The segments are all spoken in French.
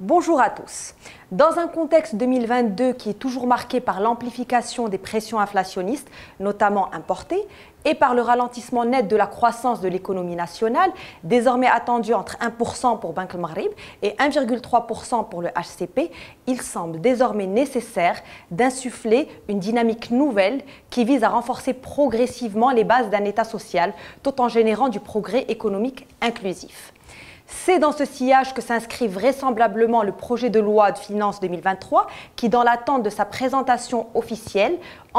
Bonjour à tous. Dans un contexte 2022 qui est toujours marqué par l'amplification des pressions inflationnistes, notamment importées, et par le ralentissement net de la croissance de l'économie nationale, désormais attendu entre 1% pour Banque al-Maghrib et 1,3% pour le HCP, il semble désormais nécessaire d'insuffler une dynamique nouvelle qui vise à renforcer progressivement les bases d'un État social tout en générant du progrès économique inclusif. C'est dans ce sillage que s'inscrit vraisemblablement le projet de loi de finances 2023 qui, dans l'attente de sa présentation officielle,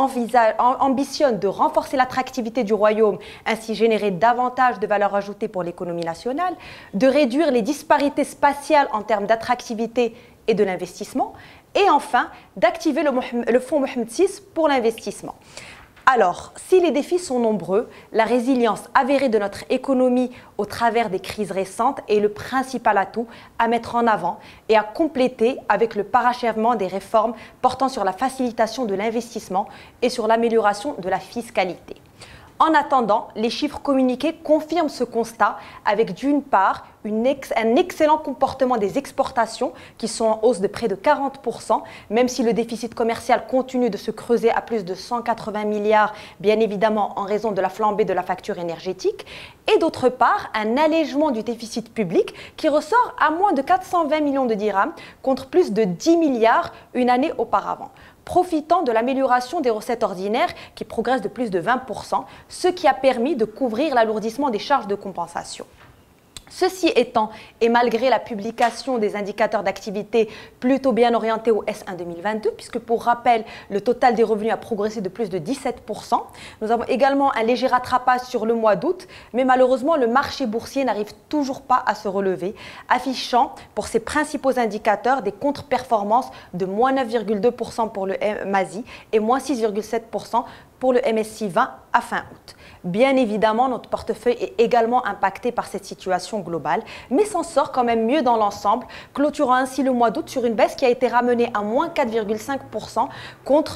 ambitionne de renforcer l'attractivité du royaume, ainsi générer davantage de valeur ajoutée pour l'économie nationale, de réduire les disparités spatiales en termes d'attractivité et de l'investissement, et enfin d'activer le fonds Mohamed VI pour l'investissement. Alors, si les défis sont nombreux, la résilience avérée de notre économie au travers des crises récentes est le principal atout à mettre en avant et à compléter avec le parachèvement des réformes portant sur la facilitation de l'investissement et sur l'amélioration de la fiscalité. En attendant, les chiffres communiqués confirment ce constat avec d'une part un excellent comportement des exportations qui sont en hausse de près de 40%, même si le déficit commercial continue de se creuser à plus de 180 milliards, bien évidemment en raison de la flambée de la facture énergétique, et d'autre part un allègement du déficit public qui ressort à moins de 420 millions de dirhams contre plus de 10 milliards une année auparavant, profitant de l'amélioration des recettes ordinaires qui progressent de plus de 20%, ce qui a permis de couvrir l'alourdissement des charges de compensation. Ceci étant, et malgré la publication des indicateurs d'activité plutôt bien orientés au S1 2022, puisque pour rappel, le total des revenus a progressé de plus de 17%, nous avons également un léger rattrapage sur le mois d'août, mais malheureusement, le marché boursier n'arrive toujours pas à se relever, affichant pour ses principaux indicateurs des contre-performances de moins 9,2% pour le MASI et moins 6,7% pour le MSCI 20 à fin août. Bien évidemment, notre portefeuille est également impacté par cette situation globale, mais s'en sort quand même mieux dans l'ensemble, clôturant ainsi le mois d'août sur une baisse qui a été ramenée à moins 4,5% contre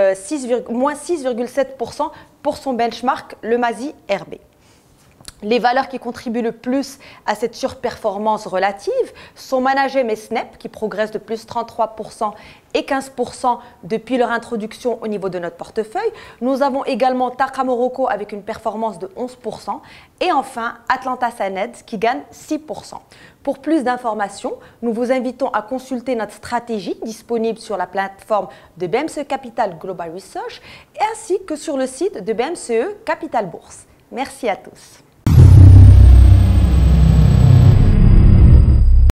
moins 6,7% pour son benchmark, le MASI RB. Les valeurs qui contribuent le plus à cette surperformance relative sont Managem et Snap qui progressent de plus 33% et 15% depuis leur introduction au niveau de notre portefeuille. Nous avons également Taqa Morocco avec une performance de 11% et enfin Atlanta Saned qui gagne 6%. Pour plus d'informations, nous vous invitons à consulter notre stratégie disponible sur la plateforme de BMCE Capital Global Research ainsi que sur le site de BMCE Capital Bourse. Merci à tous.